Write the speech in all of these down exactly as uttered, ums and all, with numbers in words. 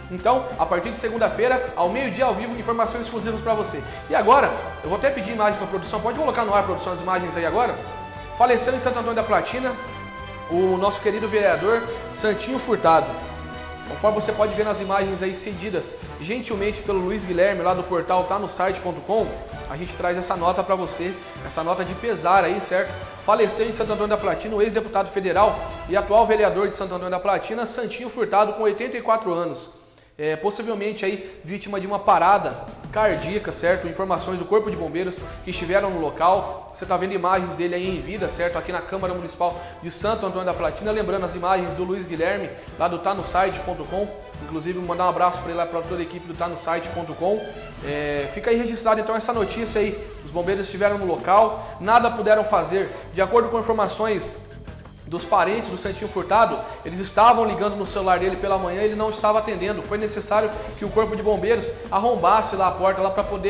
Então, a partir de segunda-feira, ao meio-dia ao vivo, informações exclusivas para você. E agora, eu vou até pedir imagem para a produção, pode colocar no ar, produção, as imagens aí agora? Faleceu em Santo Antônio da Platina o nosso querido vereador Santinho Furtado. Conforme você pode ver nas imagens aí cedidas gentilmente pelo Luiz Guilherme lá do portal tá no site ponto com, a gente traz essa nota para você, essa nota de pesar aí, certo? Faleceu em Santo Antônio da Platina o ex-deputado federal e atual vereador de Santo Antônio da Platina, Santinho Furtado, com oitenta e quatro anos. É, possivelmente aí vítima de uma parada cardíaca, certo? Informações do Corpo de Bombeiros que estiveram no local. Você está vendo imagens dele aí em vida, certo? Aqui na Câmara Municipal de Santo Antônio da Platina. Lembrando as imagens do Luiz Guilherme, lá do tá no site ponto com. Inclusive, mandar um abraço para ele lá, para toda a equipe do tá no site ponto com. É, fica aí registrado então essa notícia aí. Os bombeiros estiveram no local, nada puderam fazer. De acordo com informações dos parentes do Santinho Furtado, eles estavam ligando no celular dele pela manhã e ele não estava atendendo. Foi necessário que o Corpo de Bombeiros arrombasse lá a porta lá para poder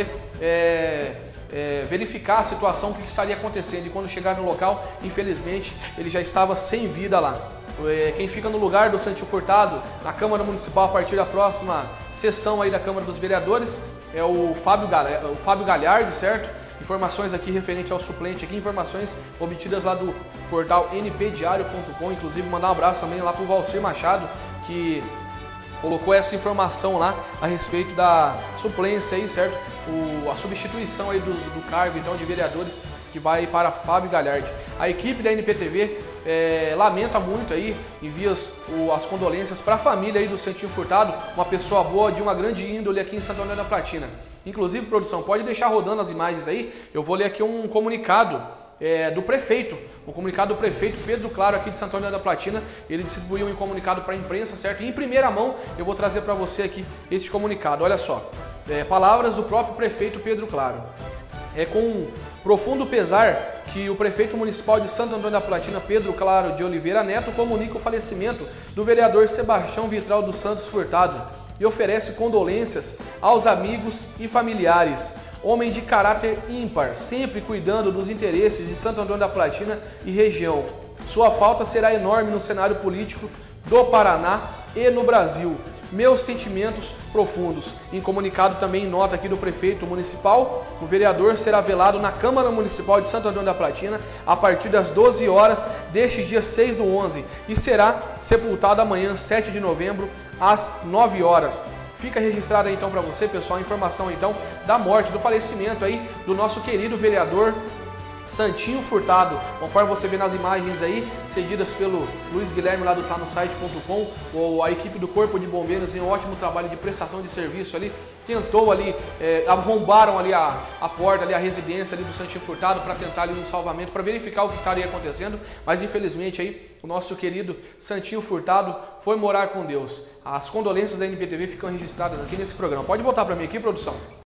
é, é, verificar a situação, o que estaria acontecendo. E quando chegaram no local, infelizmente, ele já estava sem vida lá. É, quem fica no lugar do Santinho Furtado na Câmara Municipal a partir da próxima sessão aí da Câmara dos Vereadores é o Fábio, o Fábio Galhardi, certo? Informações aqui referente ao suplente, aqui informações obtidas lá do portal n p diário ponto com, inclusive mandar um abraço também lá para o Valcir Machado, que colocou essa informação lá a respeito da suplência aí, certo? O, a substituição aí do, do cargo então de vereadores que vai para Fábio Galhardi. A equipe da N P T V é, lamenta muito aí, envia as, o, as condolências para a família aí do Santinho Furtado, uma pessoa boa, de uma grande índole aqui em Santo Antônio da Platina. Inclusive, produção, pode deixar rodando as imagens aí, eu vou ler aqui um comunicado é, do prefeito, um comunicado do prefeito Pedro Claro aqui de Santo Antônio da Platina. Ele distribuiu um comunicado para a imprensa, certo? E em primeira mão eu vou trazer para você aqui este comunicado. Olha só, é, palavras do próprio prefeito Pedro Claro. É com profundo pesar que o prefeito municipal de Santo Antônio da Platina, Pedro Claro de Oliveira Neto, comunica o falecimento do vereador Sebastião Vitral dos Santos Furtado e oferece condolências aos amigos e familiares. Homem de caráter ímpar, sempre cuidando dos interesses de Santo Antônio da Platina e região. Sua falta será enorme no cenário político do Paraná e no Brasil. Meus sentimentos profundos. Em comunicado também nota aqui do prefeito municipal, o vereador será velado na Câmara Municipal de Santo Antônio da Platina a partir das doze horas deste dia seis do onze e será sepultado amanhã, sete de novembro, às nove horas. Fica registrada então para você, pessoal, a informação então da morte, do falecimento aí do nosso querido vereador Santinho Furtado, conforme você vê nas imagens aí, cedidas pelo Luiz Guilherme lá do tá no site ponto com, ou a equipe do Corpo de Bombeiros em um ótimo trabalho de prestação de serviço ali, tentou ali, é, arrombaram ali a, a porta, ali a residência ali do Santinho Furtado para tentar ali um salvamento, para verificar o que estaria acontecendo, mas infelizmente aí o nosso querido Santinho Furtado foi morar com Deus. As condolências da N P T V ficam registradas aqui nesse programa. Pode voltar para mim aqui, produção.